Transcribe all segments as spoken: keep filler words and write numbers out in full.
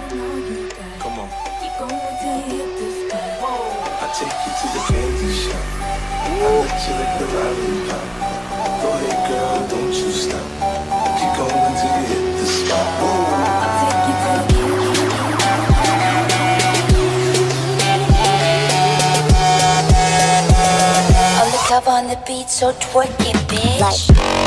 Come on. I take you to the candy shop. I let you lick the lollipop. Go ahead, girl, don't you stop. Keep going till you hit the spot. On the cover on the beat, so twerk it, bitch. Like.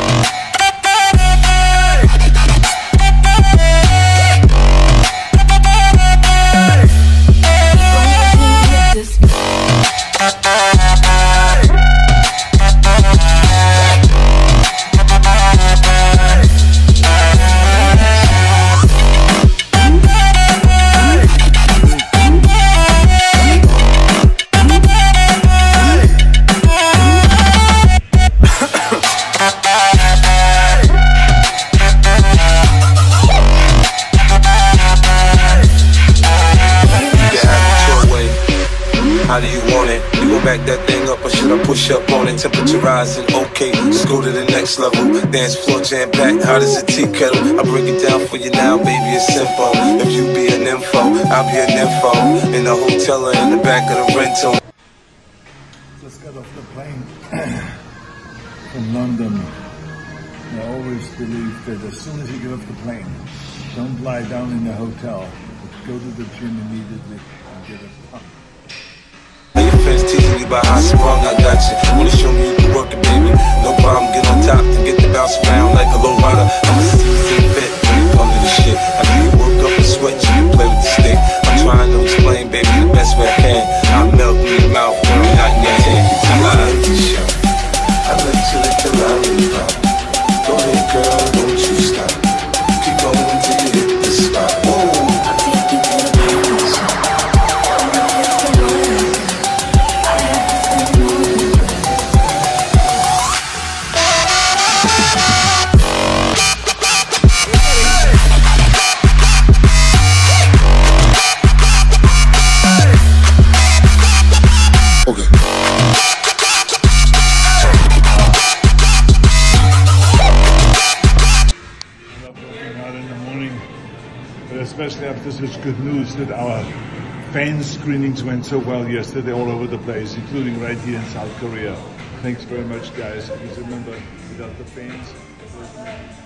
How do you want it? You gon' back that thing up or should I push up on it? Temperature rising, okay, let's go to the next level. Dance floor jam packed, hot as a tea kettle. I break it down for you now, baby, it's simple. If you be an info, I'll be an info. In the hotel or in the back of the rental. Just got off the plane from London. I always believe that as soon as you get off the plane, don't lie down in the hotel, but go to the gym immediately and get a pump. Friends teasing you about how strong I got you. Wanna show me you can work it, baby. No problem, get on top and get the bounce around like a low rider. I'm a seasoned vet when you come to the shit. I give you work up and sweat, you can play with the stick. I'm trying to explain, baby, the best way I can. I melt in your mouth when I'm not in your hand. I let you lick the lollipop. Go ahead, girl, don't you stop. Keep going till you hit the spot. Whoa. Especially after such good news that our fan screenings went so well yesterday all over the place, including right here in South Korea. Thanks very much, guys. Because remember, without the fans,